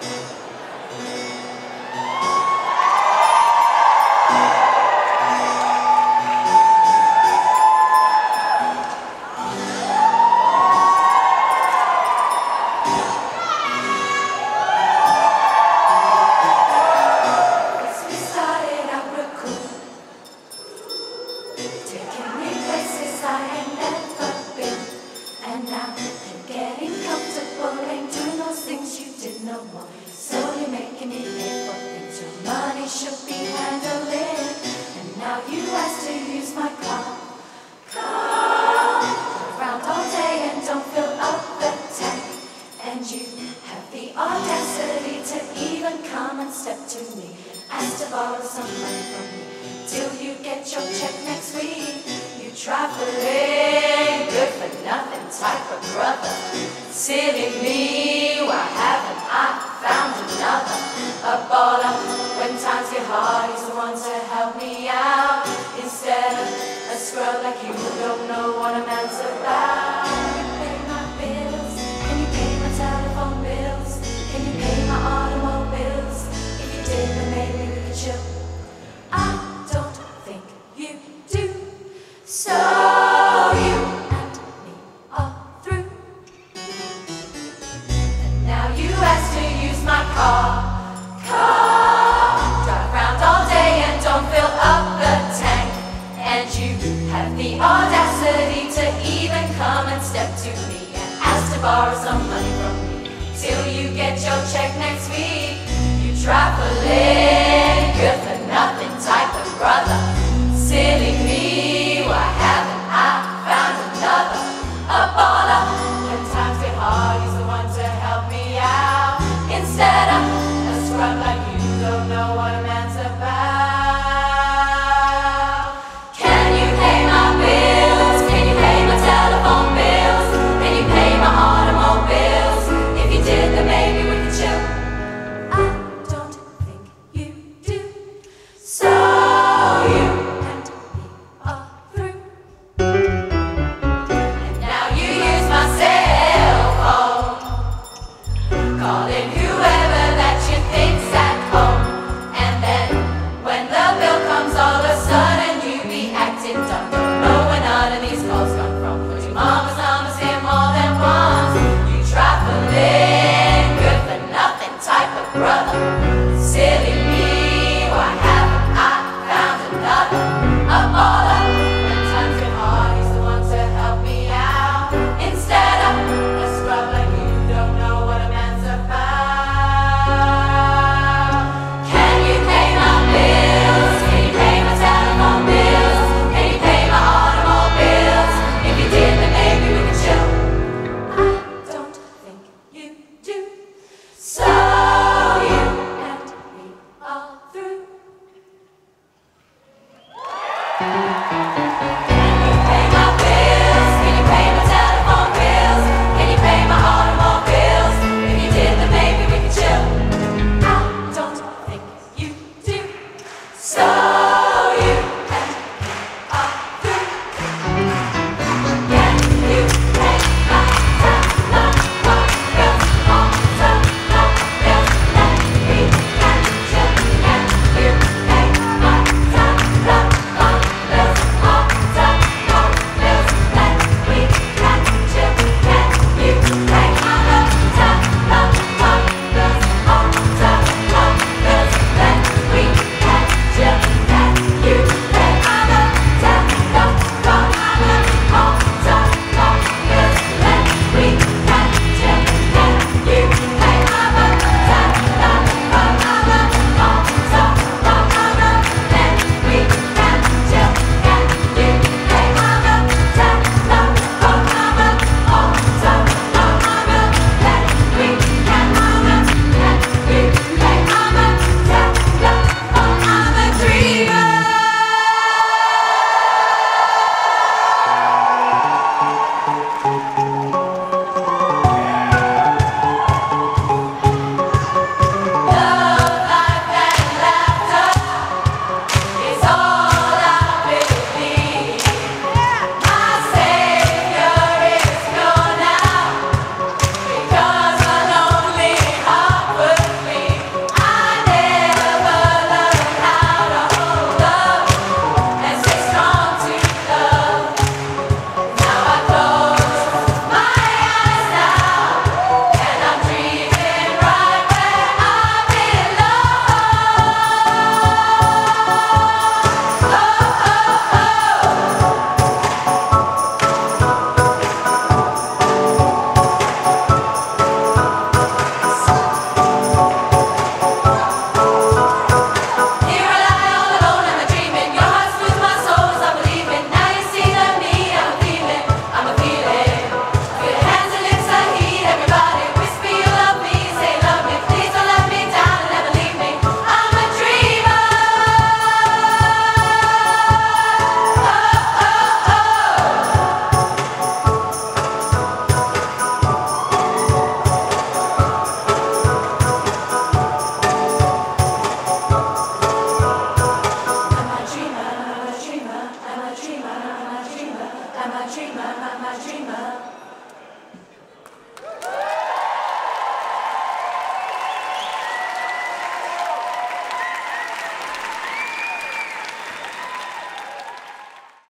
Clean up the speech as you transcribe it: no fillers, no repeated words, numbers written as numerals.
Slowly making me pay for things your money should be handling. And now you ask to use my car. Drive around all day and don't fill up the tank. And you have the audacity to even come and step to me and ask to borrow some money from me till you get your check next week. You trifling, good for nothing type of brother. Silly me, why haven't I found another? A baller, when times get hard, he's the one to help me out. Instead of a scrub like you who don't know what a man's about. Can you pay my bills? Can you pay my telephone bills? Can you pay my automobiles? If you did, then maybe we could chill. I don't think you do. So you and me are through. And now you ask to use my car. Drive round all day and don't fill up the tank. And you have the audacity to even come and step to me and ask to borrow some money from me till you get your check next week. You trifling, good for nothing type of brother. Silly me, why haven't I found another? A baller, when times get hard, he's the one to help me out. Instead of a scrub like you don't know what a man's about. Can you pay my bills? Can you pay my telephone bills? Can you pay my automobiles? If you did, then maybe we could chill. I don't think you do. So you and me are through. And now you use my cell phone, calling who